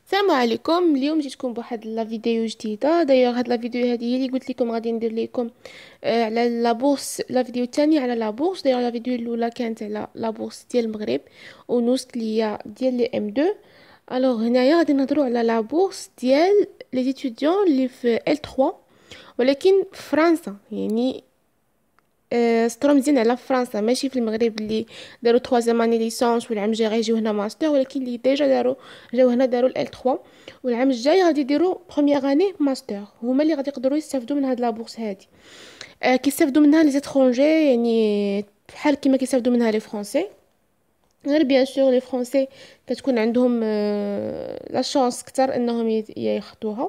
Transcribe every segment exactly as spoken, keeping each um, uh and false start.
السلام عليكم. اليوم جيتكم بواحد لا فيديو جديده. دايوغ هاد لا فيديو هذه هي اللي قلت لكم غادي ندير لكم آه على لا بورس. لا فيديو الثاني على لا بورس. دايوغ لا فيديو الاولى كانت على لا بورس ديال المغرب ونوست ليا ديال لي ام اثنين. الوغ هنايا غادي نهضروا على لا بورس ديال لي ستوديون اللي في ال ثلاثة، ولكن في فرنسا. يعني آه، سطرو مزيان على فرنسا، ماشي في المغرب اللي داروا تخوازيام اني ليسونس والعام الجاي غيجيو هنا ماستر، ولكن اللي ديجا داروا جاو هنا داروا ال ثلاثة، والعام الجاي غادي يديروا بروميير اني ماستر. هما اللي غادي يقدروا يستافدوا من هاد لابورس هادي. آه كيستافدوا منها لي زيترونجي، يعني بحال كيما كيستافدوا منها لي فرونسي. غير بيان سور لي فرونسي كتكون عندهم آه لا شانس كتر انهم ي- ياخدوها.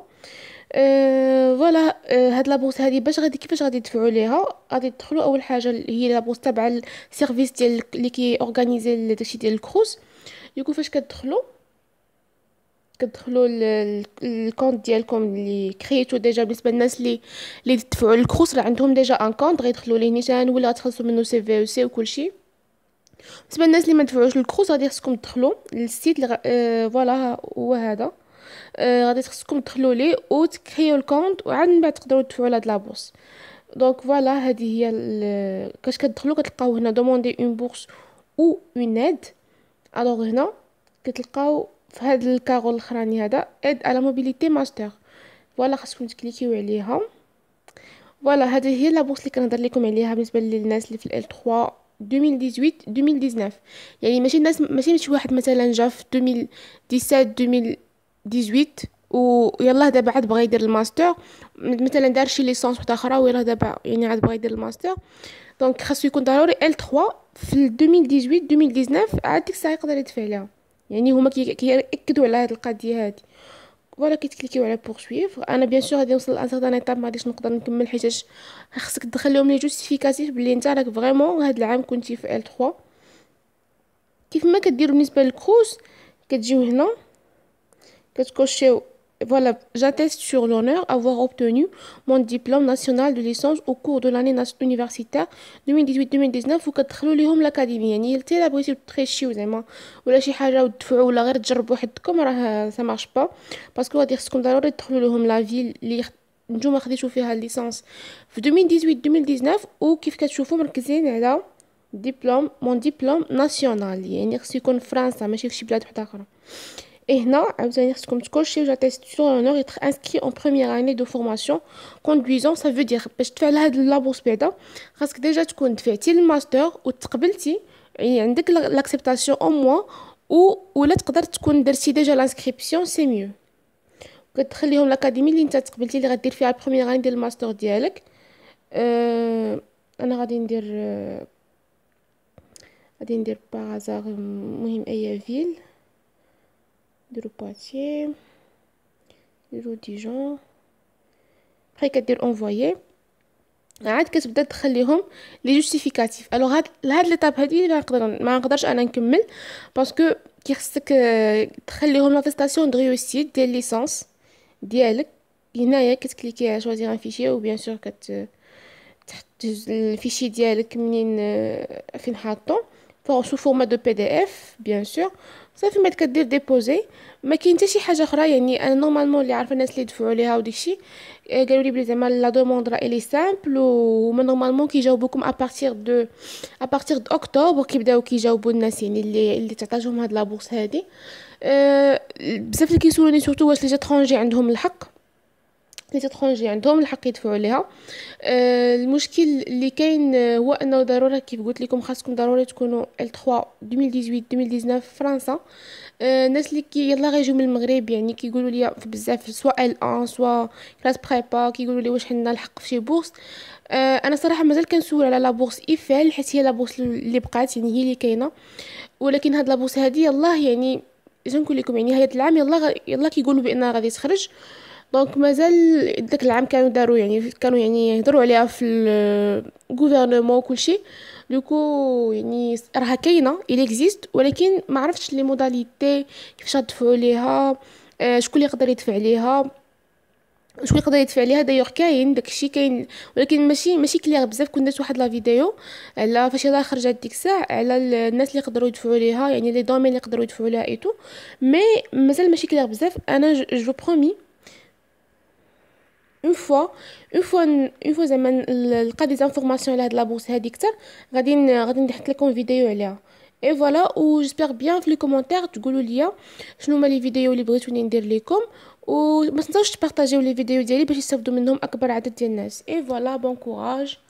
أه فوالا. أه هاد لابورس هادي باش غادي كيفاش غادي تدفعوا ليها؟ غادي تدخلوا اول حاجه اللي هي لابورس تبع السيرفيس ديال اللي كي اورغانيزي داكشي ديال الكروز. يقول فاش كتدخلوا كتدخلوا الكونت ديالكم اللي كريتو ديجا. بالنسبه للناس اللي اللي دفعوا الكروز راه عندهم ديجا ان كونت غيدخلوا ليه نيشان ولا غتخلصوا منه سي في او سي وكلشي. بالنسبه للناس اللي ما دفعوش الكروز غادي خصكم تدخلوا للسيت اللي غ- أه فوالا هو هذا. آه غادي خصكم تدخلوا ليه وتكريو الكونت وعاد من بعد تقدروا تدفعوا لهاد لابورس. دونك فوالا هذه هي ال- كاش كتدخلوا كتلقاو هنا دوموندي اون بورس او اون ايد. الوغ هنا كتلقاو في هذا الكارول الاخراني هذا ايد على موبيليتي ماستر. فوالا خاصكم تكليكيو عليها. فوالا هذه هي لابورس اللي كنهضر لكم عليها بالنسبه للناس اللي في ال ثلاثة ألفين وثمانية عشر ألفين وتسعطاش. يعني ماشي الناس ماشي شي واحد مثلا جا في ألفين وسبعطاش ألفين وثمانية عشر ويلا دابا عاد بغى يدير الماستر. مثلا دار شي ليسونس وحده اخرى ويلا دابا يعني عاد بغى يدير الماستر. دونك خاصو يكون ضروري ال ثلاثة في ألفين وثمانية عشر ألفين وتسعطاش عاد ديك الساعه يقدر يدفع لها. يعني هما كي- كيأكدوا على هذه القضيه هذه. فوالا كيتكليكيو على بورسويفر. انا بيان سور غادي نوصل لان سيغتان ايطاب ما غاديش نقدر نكمل حيتاش خاصك تدخل لهم لي جوستيفيكاتيف بلي انت راك فريمون هاد العام كنتي في ال ثلاثة. كيف ما كديروا بالنسبه للكروس كتجيو هنا كتكوشيو voilà, j'atteste sur l'honneur avoir obtenu mon diplôme national de licence au cours de l'année nas- universitaire ألفين وثمنطاش ألفين وتسعطاش. وكتدخلوا ليهم لاكاديمي. يعني حتى الا بغيتو تريشيو زعما ولا شي حاجه وتدفعوا ولا غير تجربوا حدكم راه سا مارش با. باسكو غادي خصكم ضروري تدخلوا لهم لا فيل اللي خ- نتوما خديتو فيها الليسانس في ألفين وثمنطاش ألفين وتسعطاش. وكيف كتشوفوا مركزين على ديبلوم مون ديبلوم ناسيونال، يعني خصو يكون في فرنسا ماشي في شي بلاد وحده اخرى. Et هنا عاوتاني خصكم تكوشيو j'atteste sur l'honneur d'être inscrit en première année de formation conduisant. ça veut dire باش تدفع لهاد لابورس بعدا خاصك ديجا تكون دفعتي الماستر وتقبلتي، يعني عندك لاكسبتاسيون او موا و ولا تقدر تكون درتي ديجا لانسكريبسيون سي ميو. كتخليهم الاكاديمي اللي انت تقبلتي اللي غدير فيها البروميير اني ديال الماستر ديالك. أه انا غادي ندير أه غادي ندير باغازار مهم اي فيل. نديرو بواتيي، نديرو ديجون. بقى كدير انفويي عاد كتبدا تخليهم لي جوستيفيكاتيف. الوغ هاد هاد ليطاب هادي ما نقدر ما نقدرش انا نكمل باسكو كي خصك آه، تخليهم لاتيستاسيون دو ريوسيت ديال ليسانس ديالك. هنايا كتكليكي على شوازيغ ان فيشي و بيان سور كت تحط الفيشي ديالك منين آه، فين حاطو فور سو فورما دو بي دي اف بيان سور. صافي بعد كدير ديبوزي. ما كاين حتى شي حاجه اخرى. يعني انا نورمالمون اللي عارفه الناس اللي دفعوا ليها وداكشي آه، قالوا لي بلي زعما لا دوموند راه الي سامبل وهما نورمالمون كيجاوبوكم ابارتير دو ابارتير دو اكتوبر كيبداو كيجاوبوا الناس يعني اللي اللي تعطاهم هاد لابورس هادي. أه بزاف اللي كيسولوني سورتو واش لي زاترونجي عندهم الحق. لي زاترونجي عندهم الحق يدفعوا ليها. آه، المشكل اللي كاين آه، هو انه ضروري كيف قلت لكم خاصكم ضروري تكونوا ال ثلاثة ألفين وثمنطاش ألفين وتسعطاش في فرنسا. آه، الناس اللي كي يلا غيجيو من المغرب يعني كيقولوا لي في بزاف سواء ال واحد سواء كلاس بريبا كيقولوا لي واش عندنا الحق في شي بورس. آه، انا صراحه مازال كنسول على لا بورس ايفال حيت هي لا بورس اللي بقات يعني هي اللي كاينه. ولكن هاد لا بورس هادي يلاه يعني اش نقول لكم يعني هاد العام يلا غ- يلا كيقولوا بانها غادي تخرج. دونك مازال داك العام كانوا داروا يعني كانوا يعني يهضروا عليها في الغوفرنمون وكلشي. دوكو يعني راها كاينه il existe ولكن ما عرفتش لي موداليتي كيفاش غتدفعوا ليها. آه، شكون اللي يقدر يدفع ليها. شكون يقدر يدفع عليها؟ دايوغ كاين داكشي كاين، ولكن ماشي ماشي كلير بزاف. كنت درت واحد لا فيديو على فاش راه خرجت ديك الساعه على ال- الناس اللي يقدروا يدفعوا ليها، يعني لي دومين اللي يقدروا يدفعوا لها ايتو. مي مازال ماشي كلير بزاف. انا جو برومي اون فوا اون فوا اون فوا زعما نلقى دي زانفورماسيون على هاد لابورس هادي كتر، غادي ن- غادي نحط لكم فيديو عليها. اي فوالا، و جيسبر بيان في لي كومونتير تقولوا لي شنو هما لي فيديو اللي بغيتوني ندير لكم، وما تنساوش تبارطاجيو لي فيديو ديالي باش يستافدوا منهم اكبر عدد ديال الناس. اي فوالا، بون كوراج.